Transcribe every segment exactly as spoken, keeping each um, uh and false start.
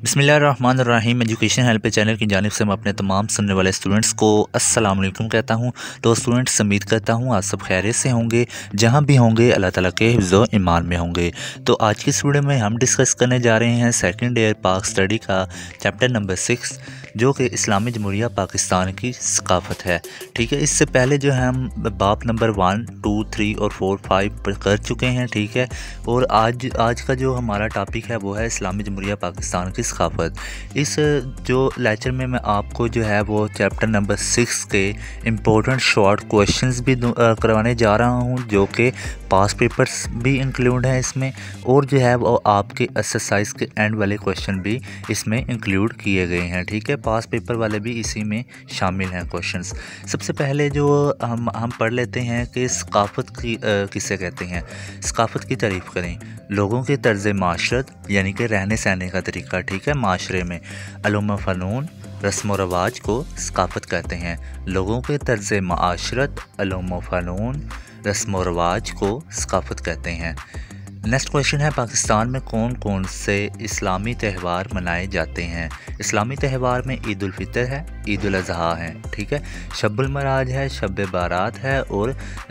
बिस्मिल्लाहिर्रहमानिर्रहीम। Education help channel की जानिब से मैं अपने तमाम सुनने वाले स्टूडेंट्स को अस्सलाम वालेकुम कहता हूँ। तो स्टूडेंट्स, उम्मीद करता हूँ आप सब खैरियत से होंगे, जहाँ भी होंगे अल्लाह ताला के हिफ्ज़ व ईमान में होंगे। तो आज की इस वीडियो में हम डिस्कस करने जा रहे हैं सेकंड ईयर पाक स्टडी का चैप्टर नंबर सिक्स, जो कि इस्लामी जमहूरिया पाकिस्तान की सकाफ़त है। ठीक है, इससे पहले जो है हम बाप नंबर वन टू थ्री और फोर फाइव कर चुके हैं। ठीक है, और आज आज का जो हमारा टॉपिक है वो है इस्लामी जमहूरिया पाकिस्तान की सकाफ़त। इस जो लेक्चर में मैं आपको जो है वो चैप्टर नंबर सिक्स के इम्पोर्टेंट शॉर्ट क्वेश्चंस भी करवाने जा रहा हूँ, जो कि पास पेपर्स भी इंक्लूड हैं इसमें, और जो है वो आपके एक्सरसाइज के एंड वाले क्वेश्चन भी इसमें इंक्लूड किए गए हैं। ठीक है, पास पेपर वाले भी इसी में शामिल हैं क्वेश्चंस। सबसे पहले जो हम हम पढ़ लेते हैं कि सकाफ़त की किसे कहते हैं। सकाफ़त की तारीफ़ करें, लोगों के तर्ज़ माशरत यानी कि रहने सहने का तरीका। ठीक है, माशरे में अलूम फ़नून रस्म व रवाज को सकाफ़त कहते हैं। लोगों के तर्ज़ माशरत अलूम फ़नून रस्म व रवाज को सकाफ़त कहते हैं। नेक्स्ट क्वेश्चन है, पाकिस्तान में कौन कौन से इस्लामी त्यौहार मनाए जाते हैं। इस्लामी त्यौहार में ईद उल फितर है, ईद उल अज़हा है। ठीक है, शब्बुल मराज है, शब बारात है, और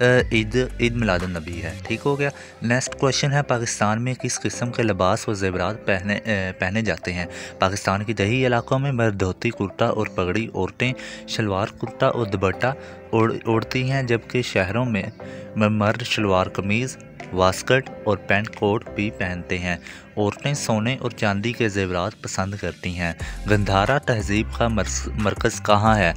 ईद ईद मिलादुन नबी है। ठीक हो गया। नेक्स्ट क्वेश्चन है, पाकिस्तान में किस किस्म के लिबास व ज़ेवरात पहने पहने जाते हैं। पाकिस्तान के दही इलाकों में मर्द धोती कुर्ता और पगड़ी, औरतें शलवार कुर्ता और दुपट्टा ओढ़ती हैं, जबकि शहरों में मर्द शलवार कमीज़ वास्कट और पैंट कोट भी पहनते हैं। औरतें सोने और चांदी के ज़ेवरात पसंद करती हैं। गंधारा तहज़ीब का मरकज़ कहाँ है।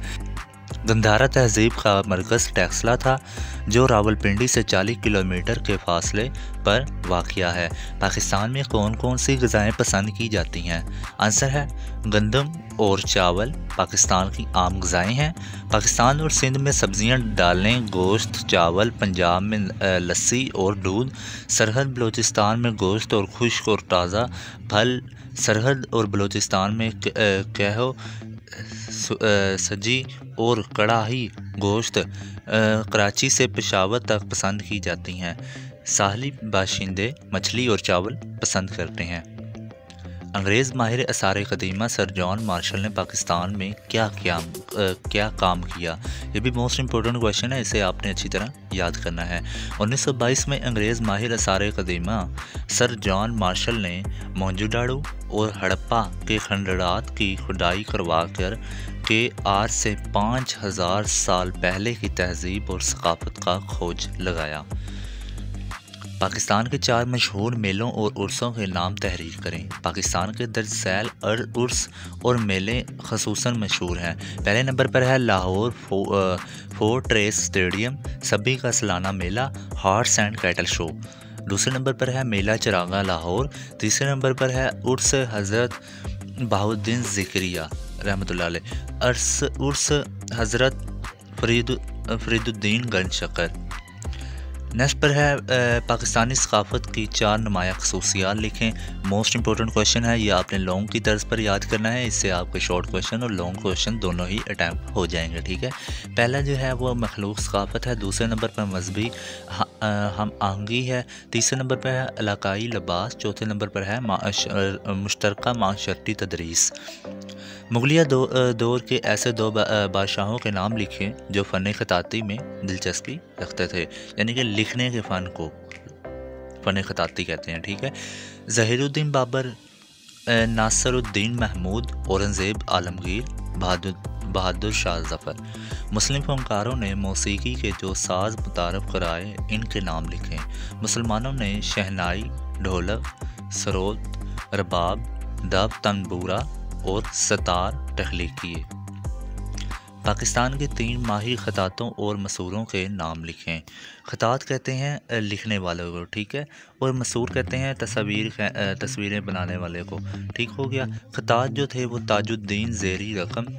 गंधारा तहज़ीब का मरकज़ टेक्सला था, जो रावलपिंडी से चालीस किलोमीटर के फासले पर वाक़या है। पाकिस्तान में कौन कौन सी ग़िज़ाएँ पसंद की जाती हैं। आंसर है गंदम और चावल पाकिस्तान की आम ग़िज़ाएँ हैं। पाकिस्तान और सिंध में सब्ज़ियाँ, दालें, गोश्त, चावल, पंजाब में लस्सी और दूध, सरहद बलूचिस्तान में गोश्त और खुश्क और ताज़ा फल, सरहद और बलूचिस्तान में कहो सजी और कड़ाही गोश्त कराची से पेशावर तक पसंद की जाती हैं। साहली बाशिंदे मछली और चावल पसंद करते हैं। अंग्रेज़ माहिर आसार क़दीमा सर जॉन मार्शल ने पाकिस्तान में क्या क्या क्या काम किया। ये भी मोस्ट इम्पोर्टेंट क्वेश्चन है, इसे आपने अच्छी तरह याद करना है। उन्नीस सौ बाईस में अंग्रेज़ माहिर आसार क़दीमा सर जॉन मार्शल ने मोहनजोदाड़ो और हड़प्पा के खंडरात की खुदाई करवा कर के आज से पाँच हज़ार साल पहले की तहज़ीब और सकाफ़त का खोज लगाया। पाकिस्तान के चार मशहूर मेलों और उर्सों के नाम तहरीर करें। पाकिस्तान के दर्ज सैल उर्स और मेले खसूसन मशहूर हैं। पहले नंबर पर है लाहौर फो, फोर्ट रेस स्टेडियम सभी का सालाना मेला हॉर्स एंड कैटल शो। दूसरे नंबर पर है मेला चरागा लाहौर। तीसरे नंबर पर है उर्स हज़रत बहाउद्दीन ज़िक्रिया रहमतुल्लाह अलैह, अर्स उर्स हज़रत फरीद फरीदुद्दीन गंज शकर। नेक्स्ट पर है पाकिस्तानी सकाफ़त की चार नुमाया खसूसियात लिखें। मोस्ट इंपॉर्टेंट क्वेश्चन है, ये आपने लॉन्ग की तर्ज पर याद करना है, इससे आपके शॉर्ट क्वेश्चन और लॉन्ग क्वेश्चन दोनों ही अटैम्प्ट हो जाएंगे। ठीक है, पहला जो है वो मखलूक सकाफ़त है। दूसरे नंबर पर मजहबी हम आहंगी है। तीसरे नंबर पर है इलाकाई लिबास। चौथे नंबर पर है मुश्तरका माशरती तदरीस। मुगलिया दो, दौर के ऐसे दो बादशाहों के नाम लिखें जो फ़न ख़ताती में दिलचस्पी रखते थे, यानी कि लिखने के फ़न को फ़न ख़ताती कहते हैं। ठीक है, ज़हीरुद्दीन बाबर, नासिरुद्दीन महमूद, औरंगज़ेब आलमगीर, बहादुर बहादुर शाह ज़फ़र। मुस्लिम फ़नकारों ने मौसीकी के जो साज़ मुतारफ़ कराए, इनके नाम लिखें। मुसलमानों ने शहनाई, ढोलक, सरोद, रबाब, दब, तंबूरा और सतार तख्लीक किए। पाकिस्तान के तीन माहिर ख़तातों और मसूरों के नाम लिखें। ख़तात कहते हैं लिखने वाले को, ठीक है, और मसूर कहते हैं तस्वीर तस्वीरें बनाने वाले को। ठीक हो गया। ख़तात जो थे वो ताजुद्दीन ज़ेरी रकम,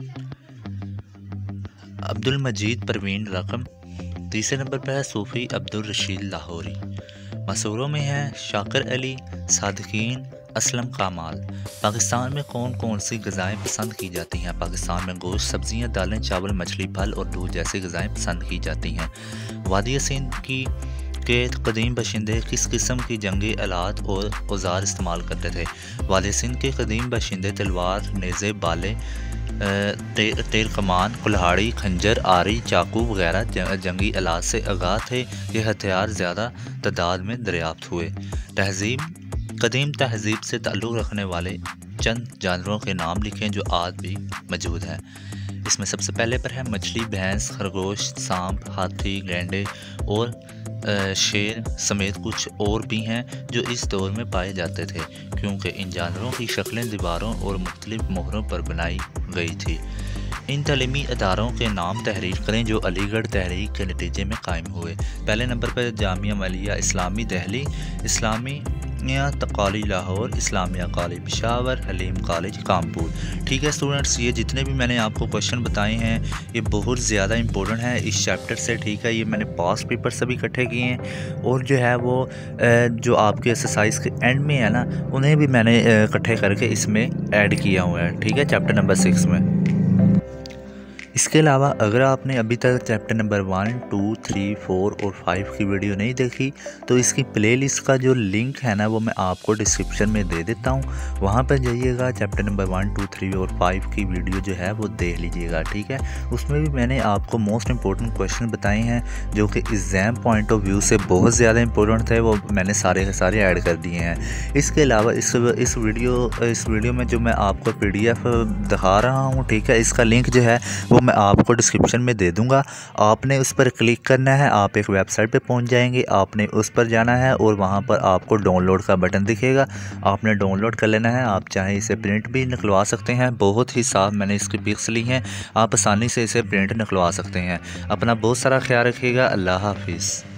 अब्दुल मजीद परवीन रकम। तीसरे नंबर पर है सूफ़ी अब्दुल रशीद लाहौरी। मसूरों में है शाकिर अली, सादिकीन, असलम कामाल। पाकिस्तान में कौन कौन सी ग़िज़ाएँ पसंद की जाती हैं। पाकिस्तान में गोश्त, सब्ज़ियाँ, दालें, चावल, मछली, फल और दूध जैसी ग़िज़ाएँ पसंद की जाती हैं। वादी सिंध की के कदीम बाशिंदे किस किस्म की जंगी आलात और औजार इस्तेमाल करते थे। वादी सिंध के कदीम बाशिंदे तलवार, नेज़े, बाले, ते, तेल कमान, कुल्हाड़ी, खंजर, आरी, चाकू वगैरह जंगी आलात से आगाह थे। ये हथियार ज़्यादा तादाद में दरियाफ्त हुए। तहजीब कदीम तहजीब से ताल्लुक़ रखने वाले चंद जानवरों के नाम लिखें जो आज भी मौजूद हैं। इसमें सबसे पहले पर है मछली, भैंस, खरगोश, सांप, हाथी, गैंडे और शेर समेत कुछ और भी हैं जो इस दौर में पाए जाते थे, क्योंकि इन जानवरों की शक्लें दीवारों और मुख्तलिफ मोहरों पर बनाई गई थी। इन तलीमी अदारों के नाम तहरीर करें जो अलीगढ़ तहरीक के नतीजे में कायम हुए। पहले नंबर पर जामिया मलिया इस्लामी दिल्ली, इस्लामिया तकाली लाहौर, इस्लामिया कॉलेज पेशावर, हलीम कॉलेज कानपुर। ठीक है स्टूडेंट्स, ये जितने भी मैंने आपको क्वेश्चन बताए हैं ये बहुत ज़्यादा इंपॉर्टेंट है इस चैप्टर से। ठीक है, ये मैंने पास्ट पेपर से भी इकट्ठे किए हैं और जो है वो जो आपके एक्सरसाइज के एंड में है ना उन्हें भी मैंने इकट्ठे करके इसमें ऐड किया हुआ है। ठीक है, चैप्टर नंबर सिक्स में। इसके अलावा अगर आपने अभी तक chapter number one, two, three, four और फाइव की वीडियो नहीं देखी तो इसकी प्लेलिस्ट का जो लिंक है ना वो मैं आपको डिस्क्रिप्शन में दे देता हूँ, वहाँ पर जाइएगा, chapter number one, two, three और फाइव की वीडियो जो है वो देख लीजिएगा। ठीक है, उसमें भी मैंने आपको मोस्ट इंपॉर्टेंट क्वेश्चन बताए हैं जो कि एग्ज़ाम पॉइंट ऑफ व्यू से बहुत ज़्यादा इंपॉर्टेंट थे, वो मैंने सारे के सारे ऐड कर दिए हैं। इसके अलावा इस इस वीडियो इस वीडियो में जो मैं आपको पी डी एफ दिखा रहा हूँ, ठीक है, इसका लिंक जो है वो मैं आपको डिस्क्रिप्शन में दे दूंगा। आपने उस पर क्लिक करना है, आप एक वेबसाइट पे पहुंच जाएंगे, आपने उस पर जाना है और वहां पर आपको डाउनलोड का बटन दिखेगा, आपने डाउनलोड कर लेना है। आप चाहे इसे प्रिंट भी निकलवा सकते हैं, बहुत ही साफ मैंने इसकी पिक्स ली हैं, आप आसानी से इसे प्रिंट निकलवा सकते हैं। अपना बहुत सारा ख्याल रखिएगा। अल्लाह हाफिज़।